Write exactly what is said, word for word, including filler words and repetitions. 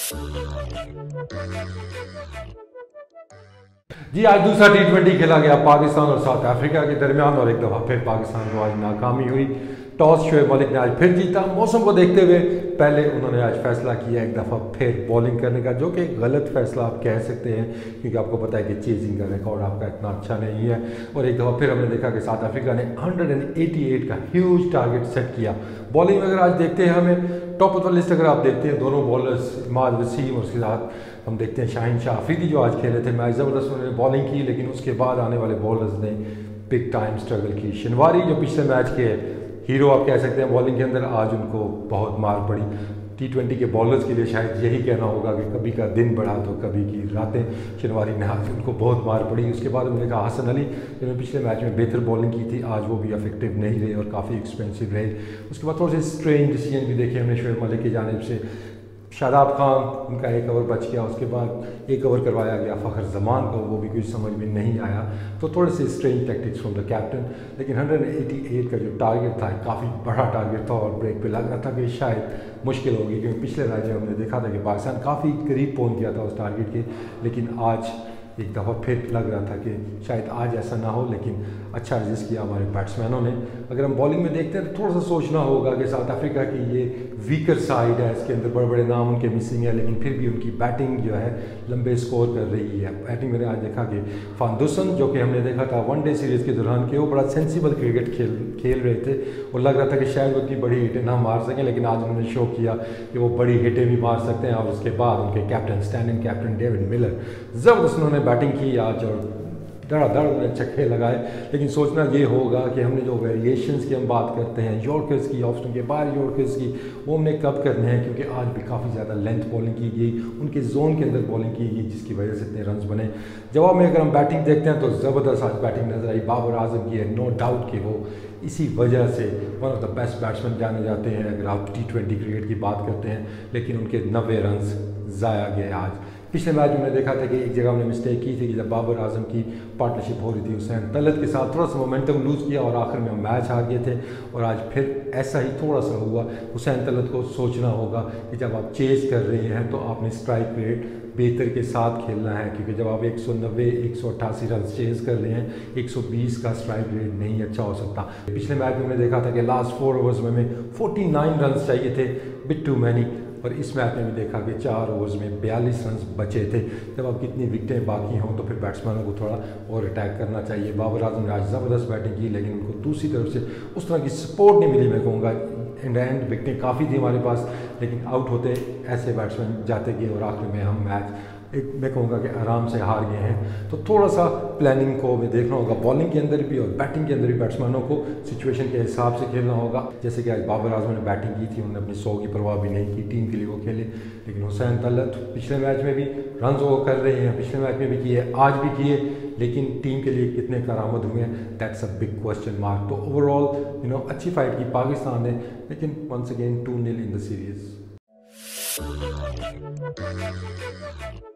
जी आज दूसरा T twenty खेला गया पाकिस्तान और साउथ अफ्रीका के दरमियान और एक दफ़ा फिर पाकिस्तान को आज नाकामी हुई। टॉस शोएब मलिक ने आज फिर जीता। मौसम को देखते हुए पहले उन्होंने आज फैसला किया एक दफ़ा फिर बॉलिंग करने का, जो कि एक गलत फैसला आप कह सकते हैं क्योंकि आपको पता है कि चेजिंग का रिकॉर्ड आपका इतना अच्छा नहीं है। और एक दफ़ा फिर हमने देखा कि साउथ अफ्रीका ने एक सौ अट्ठासी का ह्यूज टारगेट सेट किया। बॉलिंग में अगर आज देखते हैं, हमें टॉप ऑफ द लिस्ट अगर आप देखते हैं, दोनों बॉलर्स इमाद वसीम और उसके साथ हम देखते हैं शाहीन शाह अफरीदी जो आज खेले थे मैच, ज़बरदस्त उन्होंने बॉलिंग की, लेकिन उसके बाद आने वाले बॉलर्स ने बिग टाइम स्ट्रगल की। शनवारी जो पिछले मैच के हीरो आप कह सकते हैं बॉलिंग के अंदर, आज उनको बहुत मार पड़ी। टी ट्वेंटी के बॉलर्स के लिए शायद यही कहना होगा कि कभी का दिन बढ़ा तो कभी की रातें। शनवारी ने आज उनको बहुत मार पड़ी। उसके बाद हमने कहा हसन अली जिन्होंने पिछले मैच में बेहतर बॉलिंग की थी, आज वो भी इफेक्टिव नहीं रहे और काफ़ी एक्सपेंसिव रहे। उसके बाद थोड़े से स्ट्रेंज डिसीजन भी देखे हमने शोएब मलिक की जानिब से। शादाब खान उनका एक ओवर बच गया, उसके बाद एक ओवर करवाया गया फ़खर जमान को, वो भी कुछ समझ में नहीं आया। तो थोड़े से strange tactics from the captain. लेकिन एक सौ अट्ठासी का जो टारगेट था काफ़ी बड़ा टारगेट था और ब्रेक पे लग रहा था कि शायद मुश्किल होगी, क्योंकि पिछले मैच में हमने देखा था कि पाकिस्तान काफ़ी करीब पहुंच गया था उस टारगेट के। लेकिन आज एक दफ़ा फिर लग रहा था कि शायद आज ऐसा ना हो, लेकिन अच्छा रजिस्ट किया हमारे बैट्समैनों ने। अगर हम बॉलिंग में देखते हैं तो थोड़ा सा सोचना होगा कि साउथ अफ्रीका की ये वीकर साइड है, इसके अंदर बड़े बड़े नाम उनके मिसिंग है, लेकिन फिर भी उनकी बैटिंग जो है लंबे स्कोर कर रही है। बैटिंग मैंने आज देखा कि फानदुसन जो कि हमने देखा था वनडे सीरीज़ के दौरान के वो बड़ा सेंसिबल क्रिकेट खेल खेल रहे थे और लग रहा था कि शायद वो इतनी बड़ी हिटें ना मार सकें, लेकिन आज उन्होंने शो किया कि वो बड़ी हिटें भी मार सकते हैं। और उसके बाद उनके captain standing captain David Miller ज़बरदस्त उन्होंने बैटिंग की आज और धड़ाधड़ उन्हें छक्के लगाए। लेकिन सोचना ये होगा कि हमने जो वेरिएशंस की हम बात करते हैं, यॉर्कर्स की, ऑफ स्टंप के बाहर यॉर्कर्स की, वो हमने कब करने हैं, क्योंकि आज भी काफ़ी ज़्यादा लेंथ बॉलिंग की गई, उनके जोन के अंदर बॉलिंग की गई, जिसकी वजह से इतने रन्स बने। जवाब में अगर हम बैटिंग देखते हैं तो ज़बरदस्त आज बैटिंग नजर आई बाबर आजम की है। नो डाउट कि वो इसी वजह से one of the best batsman जाने जाते हैं अगर आप टी ट्वेंटी क्रिकेट की बात करते हैं। लेकिन उनके नब्बे रन ज़ाया गए आज। पिछले मैच में हमने देखा था कि एक जगह हमने मिस्टेक की थी कि जब बाबर आजम की पार्टनरशिप हो रही थी हुसैन तलत के साथ, थोड़ा सा मोमेंटम लूज़ किया और आखिर में हम मैच हार गए थे। और आज फिर ऐसा ही थोड़ा सा हुआ। हुसैन तलत को सोचना होगा कि जब आप चेज कर रहे हैं तो आपने स्ट्राइक रेट बेहतर के साथ खेलना है, क्योंकि जब आप एक सौ नब्बे एक सौ अट्ठासी रन चेज कर रहे हैं, एक सौ बीस का स्ट्राइक रेट नहीं अच्छा हो सकता। पिछले मैच में हमने देखा था कि लास्ट फोर ओवर्स में हमें उनचास रन चाहिए थे, बिट टू मैनी। और इस मैच में भी देखा कि चार ओवर्स में बयालीस रन बचे थे। जब अब कितनी विकेटें बाकी हों तो फिर बैट्समैनों को थोड़ा और अटैक करना चाहिए। बाबर आजम ने आज ज़बरदस्त बैटिंग की, लेकिन उनको दूसरी तरफ से उस तरह की सपोर्ट नहीं मिली। मैं कहूँगा इन एंड विकेटें काफ़ी थी हमारे पास, लेकिन आउट होते ऐसे बैट्समैन जाते गए और आखिर में हम मैच एक मैं कहूँगा कि आराम से हार गए हैं। तो थोड़ा सा प्लानिंग को हमें देखना होगा, बॉलिंग के अंदर भी और बैटिंग के अंदर भी बैट्समैनों को सिचुएशन के हिसाब से खेलना होगा। जैसे कि आज बाबर आजम ने बैटिंग की थी, उन्होंने अपनी सौ की परवाह भी नहीं की, टीम के लिए वो खेले। लेकिन हुसैन तलत पिछले मैच में भी रन वो कर रहे हैं, पिछले मैच में भी किए, आज भी किए, लेकिन टीम के लिए कितने करामद हुए हैं, that's a big question mark. तो ओवरऑल यू नो अच्छी फाइट की पाकिस्तान ने, लेकिन once again two nil in the series.